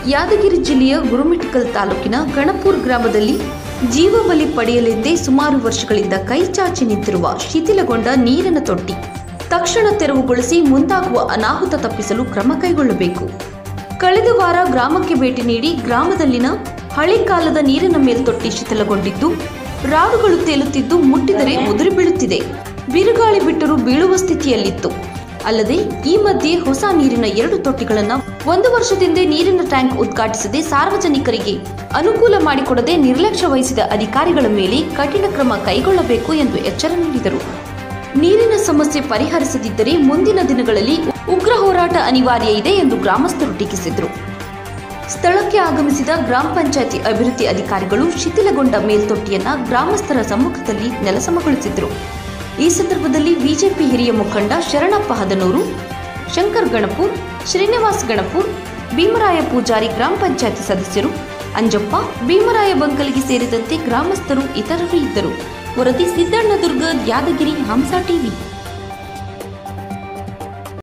ಯಾದಗಿರಿ ಜಿಲ್ಲೆಯ ಗುರುಮಿಠಕಲ್ ತಾಲೂಕಿನ ಗಣಪುರ್ ಗ್ರಾಮದಲ್ಲಿ ಜೀವಬಲಿ ಪಡೆಯಲೆಂದೇ ಸುಮಾರು ವರ್ಷಗಳಿಂದ ಕೈಚಾಚಿ ನಿಂತಿರುವ ಶಿಥಿಲಗೊಂಡ ನೀರಿನ ತೊಟ್ಟಿ ತಕ್ಷಣ ತೆರವುಗೊಳಿಸಿ ಮುಂದಾಗುವ ಅನಾಹುತ ತಪ್ಪಿಸಲು ಕ್ರಮ ಕೈಗೊಳ್ಳಬೇಕು. ಕಳೆದ ವಾರ ಗ್ರಾಮಕ್ಕೆ ಭೇಟಿ ನೀಡಿ ಗ್ರಾಮದಲ್ಲಿನ ಹಳೆ ಕಾಲದ ನೀರಿನ ಮೇಲ್ತೊಟ್ಟಿ ಶಿಥಿಲಗೊಂಡಿದ್ದು, ರಾಡುಗಳು ತೇಲುತ್ತಿದ್ದು ಮುಟ್ಟಿದರೆ ಉದುರಿ ಬೀಳುತ್ತಿದೆ. ಬಿರುಗಾಳಿ ಬಿಟ್ಟರೂ ಬೀಳುವ ಸ್ಥಿತಿಯಲ್ಲಿತ್ತು. ಅಲ್ಲದೆ ಈ ಮಧ್ಯೆ ಹೊಸ ನೀರಿನ 2 ತೊಟ್ಟಿಗಳನ್ನು 1 ವರ್ಷದಿಂದ ನೀರಿನ ಟ್ಯಾಂಕ್ ಉದ್ಘಾಟಿಸದೆ ಸಾರ್ವಜನಿಕರಿಗೆ ಅನುಕೂಲ ಮಾಡಿಕೊಡದೆ ನಿರ್ಲಕ್ಷ್ಯ ವಹಿಸಿದ ಅಧಿಕಾರಿಗಳ ಮೇಲೆ ಕಠಿಣ ಕ್ರಮ ಕೈಗೊಳ್ಳಬೇಕು ಎಂದು ಎಚ್ಚರ ನೀಡಿದರು. ನೀರಿನ ಸಮಸ್ಯೆ ಪರಿಹರಿಸದಿದ್ದರೆ ಮುಂದಿನ ದಿನಗಳಲ್ಲಿ ಉಗ್ರ ಹೋರಾಟ ಅನಿವಾರ್ಯ ಇದೆ ಎಂದು ಗ್ರಾಮಸ್ಥರು ಟೀಕಿಸಿದರು. ಸ್ಥಳಕ್ಕೆ ಆಗಮಿಸಿದ ಗ್ರಾಮ ಪಂಚಾಯಿತಿ ಅಭಿವೃದ್ಧಿ ಅಧಿಕಾರಿಗಳು ಶಿಥಿಲಗೊಂಡ ಮೇಲ್ತೊಟ್ಟಿಯನ್ನು ಗ್ರಾಮಸ್ಥರ ಸಮ್ಮುಖದಲ್ಲಿ ನೆಲಸಮಗೊಳಿಸಿದರು. ಈ ಸಂದರ್ಭದಲ್ಲಿ ಬಿಜೆಪಿ ಹಿರಿಯ ಮುಖಂಡ ಶರಣಪ್ಪ ಹದನೂರು, ಶಂಕರ್ ಗಣಪೂರ್, ಶ್ರೀನಿವಾಸ್ ಗಣಪೂರ್, ಭೀಮರಾಯ ಪೂಜಾರಿ, ಗ್ರಾಮ ಪಂಚಾಯಿತಿ ಸದಸ್ಯರು, ಅಂಜಪ್ಪ, ಭೀಮರಾಯ ಬಂಕಲ್ಗಿ ಸೇರಿದಂತೆ ಗ್ರಾಮಸ್ಥರು ಇತರರು ಇದ್ದರು. ವರದಿ ಸಿದ್ದಣ್ಣ ದುರ್ಗ, ಯಾದಗಿರಿ, ಹಂಸ ಟಿವಿ.